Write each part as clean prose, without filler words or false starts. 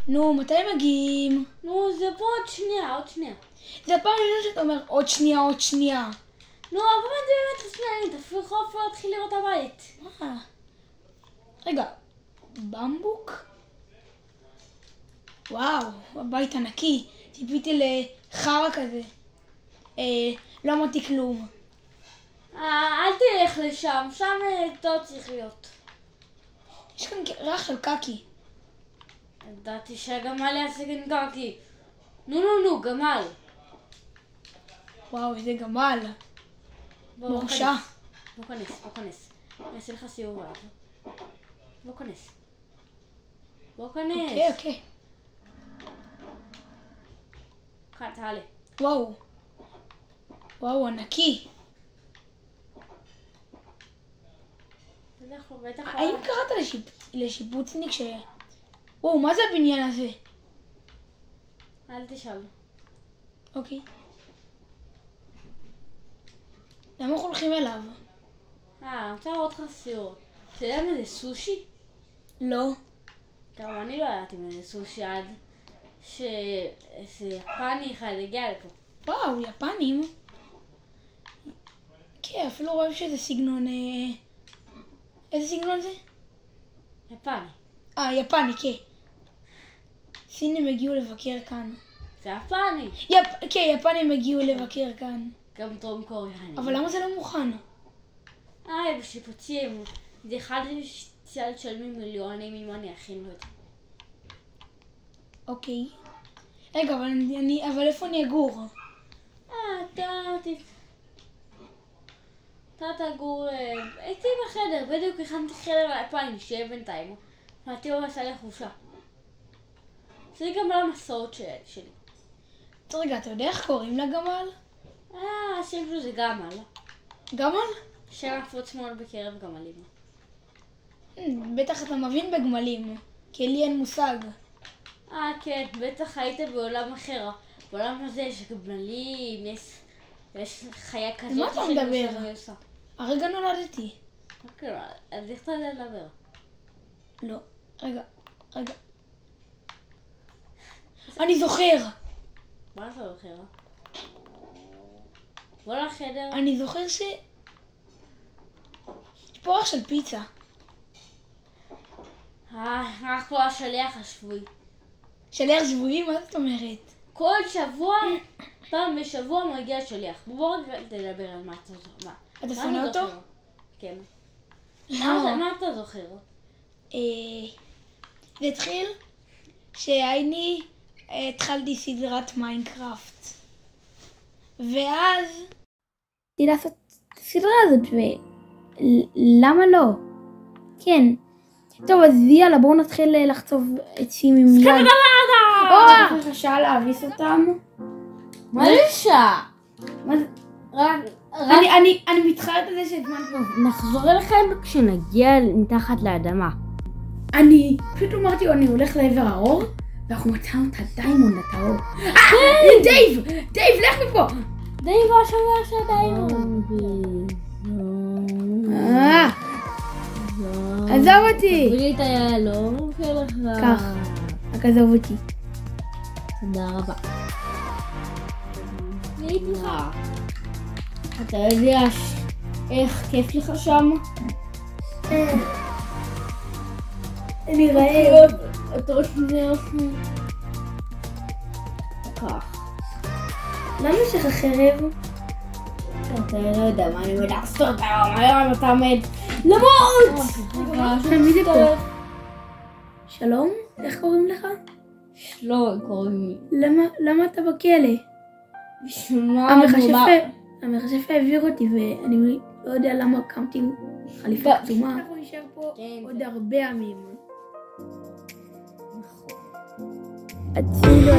נו, מתי מגיעים? נו, זה פה עוד שנייה, עוד שנייה. זה הפעם הראשונה שאתה אומר עוד שנייה, עוד שנייה. נו, אבל זה באמת חסנאי, תפעיל חוף ולהתחיל לראות הבית. מה? רגע, במבוק? וואו, הבית ענקי. ציפיתי לחרא כזה. לא אמרתי כלום. אל תלך לשם, שם לא צריך להיות. יש כאן ריח של קקי. ידעתי שהגמל יעשה כאן קקי. נו, גמל. וואו, איזה גמל. מורשע. בוא כנס. אני אעשה לך סיור עליו. בוא כנס. אוקיי. כאן, תעלה. וואו, ענקי. האם קראת לשיפוצניק ש... וואו, מה זה הבניין הזה? אל תשאל. אוקיי. למה אנחנו הולכים אליו? אני רוצה לראות לך סיור. אתה יודע מה זה סושי? לא. גם אני לא ידעתי מה זה סושי עד שאיזה יפני אחד הגיע לפה. וואו, יפנים. כן, אפילו רואים שזה סגנון... איזה סגנון זה? יפני. יפני, כן. סינים הגיעו לבקר כאן. זה יפני. כן, יפנים הגיעו לבקר כאן. גם דרום קוריאני. אבל למה זה לא מוכן? בשיפוצים. זה אחד שתשלמים מיליונים אם אני אכין לו את זה. אוקיי. רגע, אבל איפה אני אגור? אתה תגור... הייתי בחדר, בדיוק הכנתי חדר ליפני, שיהיה בינתיים. ואתי הוא עשה לי חושה. זה גם לא המסעות שלי. רגע, אתה יודע איך קוראים לגמל? השם שלו זה גמל. גמל? שם נפוץ מאוד בקרב גמלים. בטח אתה מבין בגמלים, כי לי אין מושג. כן, בטח היית בעולם אחר. בעולם הזה יש גמלים, יש חיה כזאת. מה אתה מדבר? הרגע נולדתי. אז איך אתה יודע לדבר? לא, רגע. אני זוכר. מה אתה זוכר? בוא לחדר. אני זוכר ש... יש פה אורך של פיצה. אנחנו השליח השבועי. שליח שבועי? מה זאת אומרת? כל שבוע, פעם בשבוע מגיע שליח. בוא רק תדבר על מה אתה זוכר. אתה שונא אותו? כן. למה? מה אתה זוכר? זה התחיל שהייתי התחלתי סדרת מיינקראפט. ואז רציתי לעשות את הסדרה הזאת, ולמה לא? כן. טוב, אז יאללה, בואו נתחיל לחצוב עצים עם יד. איך השעה להביס אותם? מה זה שעה? אני מתחילת על זה שזמן טוב. נחזור אליכם כשנגיע מתחת לאדמה. אני פשוט אמרתי, אני הולך לעבר האור, ואנחנו מצאנו את הדיימונד הטהור. דייב, לך מפה! דייב השומר של דיימונד. עזוב אותי! תביא לי את היהלום שלך. כך, רק עזוב אותי. תודה רבה. הייתי לך. אתה יודע איך כיף לך שם? אני רעב. אתה רואה שזה אופן? כך. למה יש לך חרב? אתה לא יודע מה אני עומד לעשות היום, אתה עומד למות! מי זה פה? שלום? איך קוראים לך? שלום קוראים לי. למה אתה בכלא? המכשף העביר אותי ואני לא יודע למה קמתי חליפה קצומה. אנחנו נשאר פה עוד הרבה ימים. הצילו.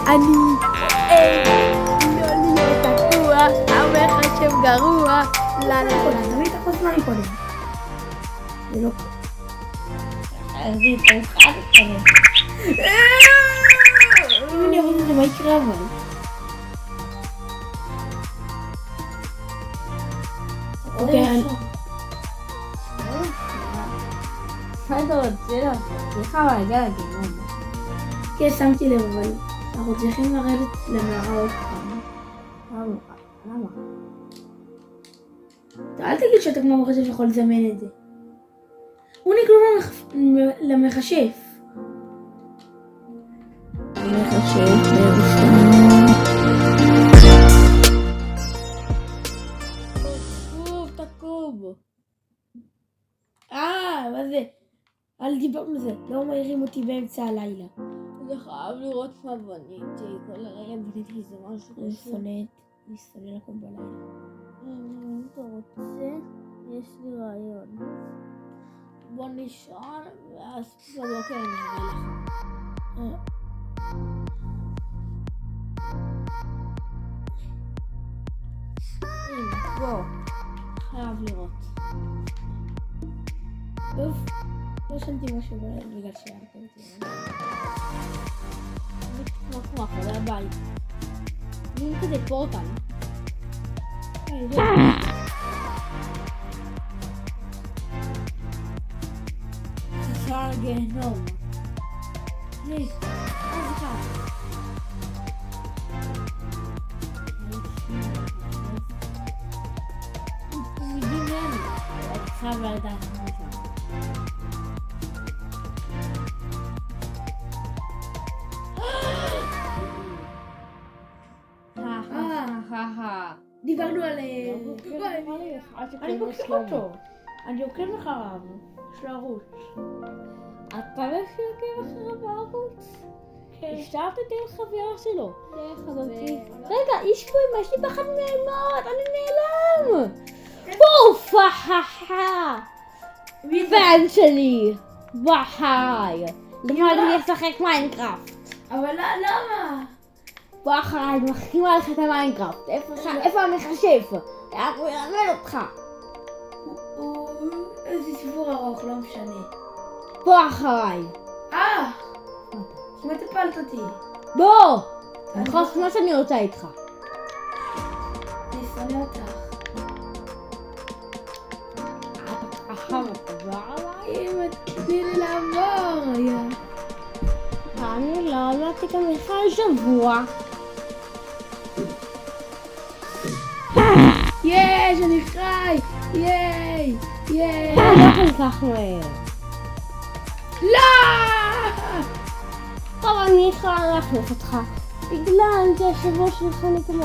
אני לא להיות תקוע, המחשב גרוע. לא, תביא את החוסמה מקודם. זה לא... זה יתרחב כזה. אם אני אראה את זה, מה יקרה אבל? אוקיי, מה אתה רוצה לעשות? סליחה, אבל להגיע לגיהנום. כן, שמתי לב, אבל אנחנו צריכים לרדת למערה עוד פעם. למה? אל תגיד שאתה כמו מחשב שיכול לזמן את זה. הוא נקרא למחשב. המחשב תקוב. מה זה? אל דיברנו על זה. לא מעירים אותי באמצע הלילה. זה חייב לראות מה בניתי. כל הרגע בניתי איזה משהו. אני שונא לקום בלילה. אם אתה רוצה, יש לי רעיון. בוא נשאר, ואז בבוקר אני אראה לך. הנה, בוא. חייב לראות. טוב, לא שמתי משהו בגלל שהערת אותי. זה כמו אחרי הבית. מין כזה פורטל. שער גיהנום. היי, אז אחד. תלמידים לנו. עכשיו על דעת משהו. דיברנו על... אני בוקר אותו. אני עוקב אחריו. יש לו ערוץ. אתה לא שעוקב אחריו בערוץ? השתרתי עם חברה שלו. רגע, יש פה אמא שלי בחד נעלמות, אני נעלם! פוף! פן שלי! וואי! למדתי לשחק מיינקראפט. אבל למה? בוא אחריי, אני מחכימה לך את המיינקראפט. איפה המחשב? הוא ילמד אותך. איזה סיפור ארוך, לא משנה. בוא אחריי. כמעט הפלת אותי. בוא! אני יכולה לעשות מה שאני רוצה איתך. אני שונא אותך. אמא, תתני לי לעבור. אני לא עמדתי גם לך שבוע. יש, אני חי! ייי! ייי! לא כל כך מהר. לא! טוב, אני יכולה להחליף אותך. בגלל שהשבוע שלך נגמר.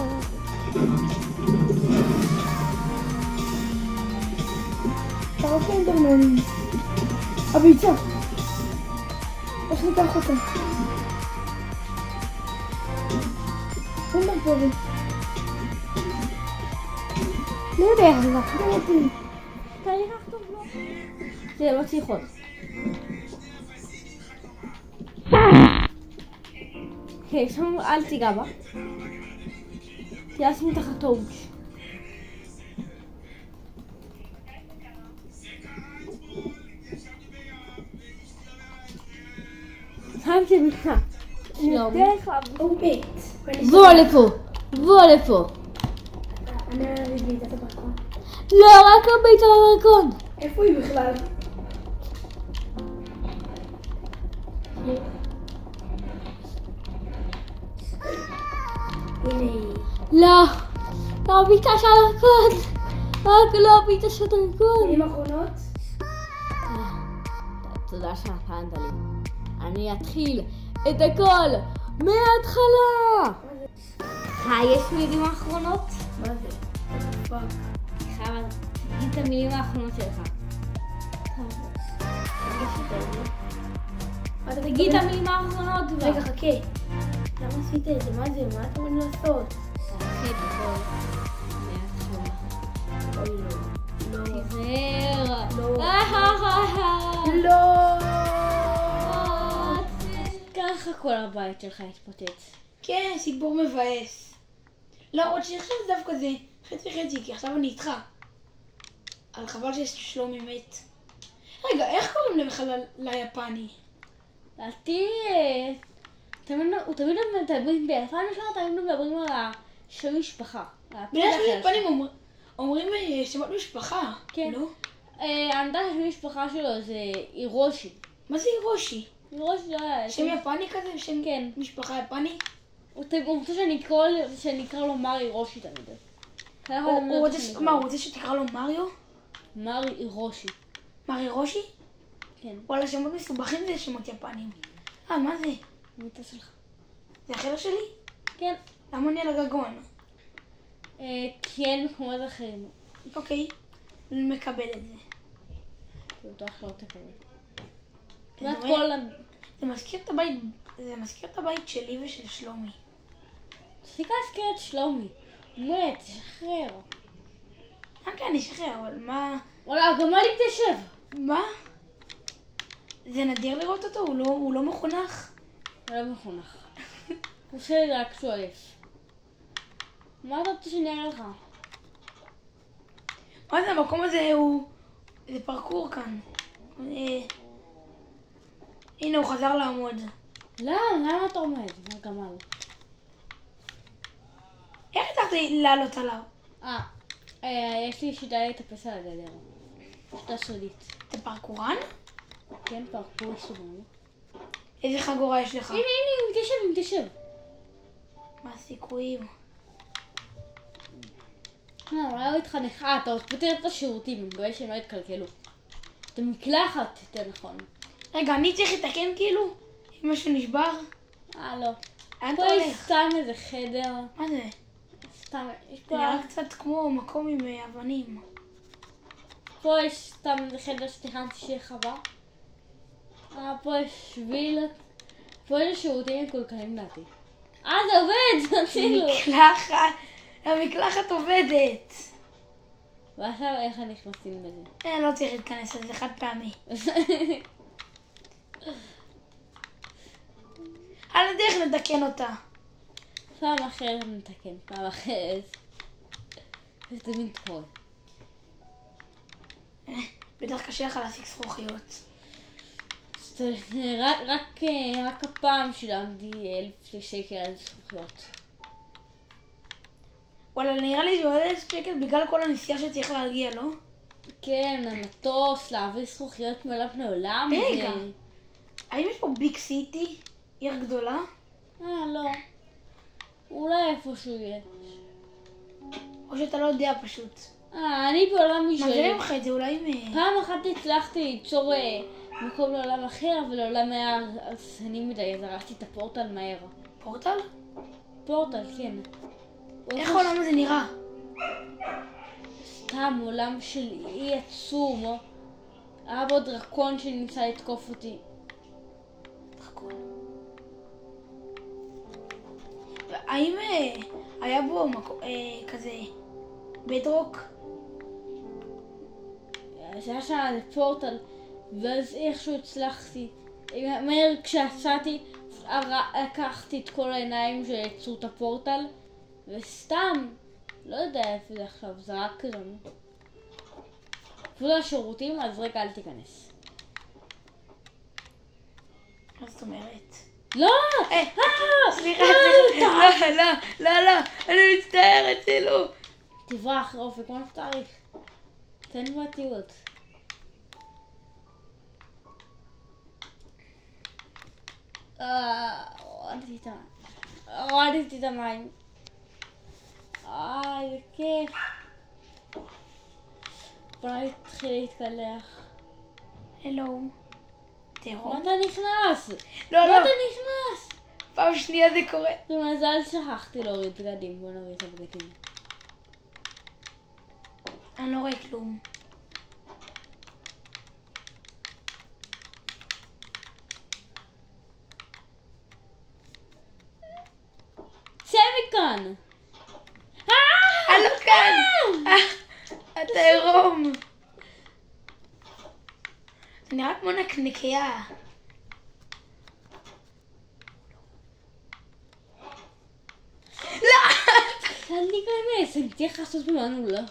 אתה רוצה אינטרנט? הביצה! איך ניקח אותה? אין דרכורי. לא יודע איך זה אחת אותי. אתה לקחת אותו? זה לא צריכות. אוקיי, שם אל תיגע בה. תיעש מתחת האוש. שמתי בכלל. שלום. הוא בית. בוא לפה. בוא לפה. אני אביא את הדרכון. לא, רק הבית על הדרכון. איפה היא בכלל? הנה היא. לא. לא הביטה של הדרכון. רק לא הביטה של הדרכון. מילים אחרונות? תודה שנתנת לי. אני אתחיל את הכל מההתחלה. יש מילים האחרונות? מה זה? פאק. חייב, תגיד את המילים האחרונות שלך. תגיד את המילים האחרונות כבר. רגע, חכה. למה עשית את זה? מה זה? מה אתה אומר לעשות? תתחיל את הכל מההתחלה. אוי לא. לא. תיזהר. לא. לא. ככה כל הבית שלך התפוצץ. כן, סיפור מבאס. למרות שעכשיו זה דווקא זה חצי חצי, כי עכשיו אני איתך. אבל חבל ששלומי מת. רגע, איך קוראים להם בכלל ליפני? לדעתי, הוא תמיד מדברים ביפן שלנו, תמיד מדברים על השם משפחה. בדרך כלל יפנים אומרים שמות משפחה, כן. לא? אני יודעת השם משפחה שלו זה הירושי. מה זה הירושי? הירושי לא היה... שם יפני כזה? שם כן. משפחה יפני? הוא רוצה שאני אקרא לו מר הירושי תמיד. הוא רוצה שתקרא לו מריו? מר הירושי. מר הירושי? כן. וואלה, שמות מסובכים זה שמות יפנים. מה זה? מיטה שלך. זה החדר שלי? כן. למה אני על הגגון? כי אין מקומות אחרים. אוקיי, אני מקבל את זה. זה בטוח לא תקבל. זה מזכיר את הבית שלי ושל שלומי. תפסיק להזכיר את שלומי. מת, תשחרר. כן, אני אשחרר, אבל מה... וואלה, גם מה לי תשב? מה? זה נדיר לראות אותו? הוא לא מחונך? הוא לא מחונך. הוא עושה לי רק כשהוא עייף. מה אתה רוצה שאני אראה לך? מה זה, המקום הזה זה פרקור כאן. הנה, הוא חזר לעמוד. למה אתה עומד? מה גמל? איך הצלחתי לעלות עליו? יש לי שיטה להתאפס על הגדר. שיטה סודית. אתה פרקורן? כן, פרקור סודית. איזה חגורה יש לך? הנה, היא מתיישב. מה הסיכויים? אולי הוא התחנך. אתה עוד פותר את השירותים, אני מקווה שהם לא יתקלקלו. אתה מקלחת, יותר נכון. רגע, אני צריך לתקן כאילו? אם משהו נשבר? לא. לאן פה אתה יש הולך? סתם איזה חדר. מה זה? סתם, יש זה פה... נראה קצת כמו מקום עם אבנים. פה יש סתם איזה חדר שתכנתי שיהיה חווה. פה יש שביל. פה יש שירותים מקולקלים לדעתי. זה עובד! תצילו! המקלחת עובדת! ועכשיו איך נכנסים בזה? לא צריך להתכנס לזה, חד פעמי. על הדרך נתקן אותה. פעם אחרת נתקן, פעם אחרת. זה תמיד קורה. בטח קשה לך להשיג זכוכיות. רק הפעם שילמתי 1,000 שקל על זכוכיות. וואלה, נראה לי זה עוד 1,000 שקל בגלל כל הנסיעה שצריך להגיע, לא? כן, המטוס, להביא זכוכיות מעולם לעולם. רגע, האם יש פה ביג סיטי? עיר גדולה? לא. אולי איפשהו יש. או שאתה לא יודע פשוט. אני בעולם משלי. מה זה ממך את זה? אולי פעם אחת הצלחתי ליצור מקום לעולם אחר, אבל לעולם היה הרסני מדי, אז הרסתי את הפורטל מהר. פורטל? פורטל, כן. איך העולם הזה נראה? סתם עולם של אי עצום. היה בו דרקון שניסה לתקוף אותי. דרקון. האם היה בו כזה בדרוק? זה היה שם פורטל, ואז איכשהו הצלחתי. מהר כשיצאתי, לקחתי את כל העיניים שיצרו את הפורטל, וסתם, לא יודע איפה זה עכשיו, זרק לנו. אפילו השירותים, אז רגע אל תיכנס. מה זאת אומרת? לא! סליחה, לא, אני מצטערת, זה לא. תברח, אופק, מה שצריך? תן בתיות. הורדתי את המים. איזה כיף. בוא נתחיל להתקלח. הלו. תראו. מה אתה נכנס? לא. מה אתה נכנס? פעם שנייה זה קורה. במזל שכחתי להוריד בגדים. בוא נוריד את הבגדים. אני לא רואה כלום. צא מכאן! אני לא כאן! אתה עירום. זה נראה כמו נקניקיה. אני צריך לעשות ממנו, לא?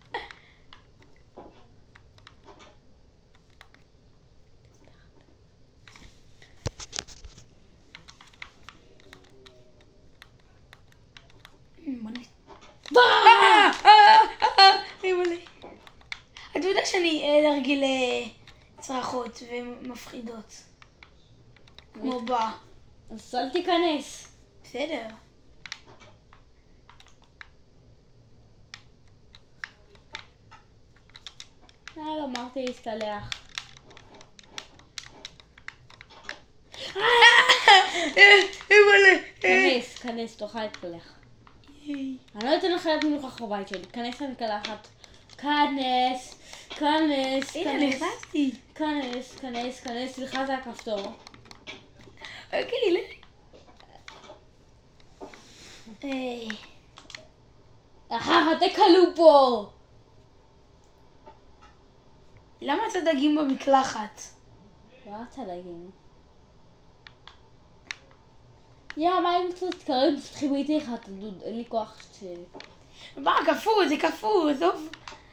אתה יודע שאני להרגיל צרחות ומפחידות. כמו בה. אז אל תיכנס. בסדר. אמרתי להסתלח. כנס, תוכל להתקלח. אני לא אתן לך להיות מנוכח בבית שלי. כנס למקלחת. כנס. הנה, נכנסתי. כנס, סליחה זה הכפתור. אוקיי, אתה כלוא פה. למה אתה דגים במקלחת? לא אתה דגים. מה אם קצת תקרב, פתחים איתי לך, אין לי כוח שלי. מה, זה קפוא, עזוב.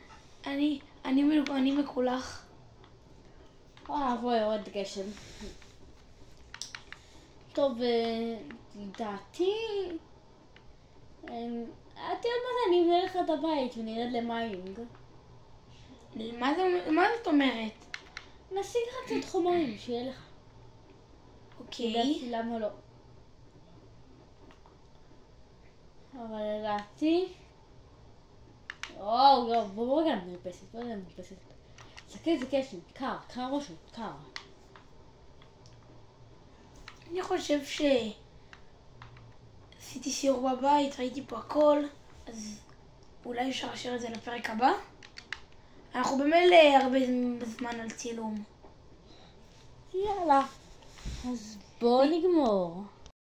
אני מקולח. בואי, יורד גשם. טוב, לדעתי... עוד מעט אני אבנה לך את הבית ונרד למיינג. מה זאת אומרת? נשיג לך קצת חומרים, שיהיה לך. אוקיי. לדעתי, למה לא? אבל לדעתי... בואו רגע מרפסת, תסתכל איזה קשם, קר ראשו, קר. אני חושב עשיתי סיור בבית, ראיתי פה הכל, אז אולי אפשר להשאיר את זה לפרק הבא. אנחנו במילא הרבה זמן על צילום. יאללה, אז בואו נגמור.